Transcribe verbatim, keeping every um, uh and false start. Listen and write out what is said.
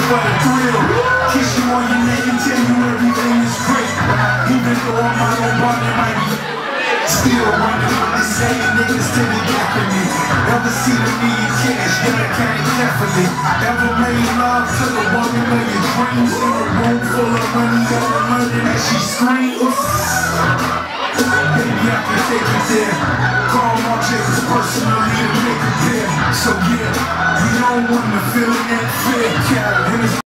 for the thrill. Kiss you on your neck and tell you everything is great. Even though I'm my own body might be still running with the same niggas to the gap of me. Ever seen a need cash, gotta count it carefully. Ever made love to the woman of your dreams in a room full of money, ever murder that she screams? Baby, I can take you there.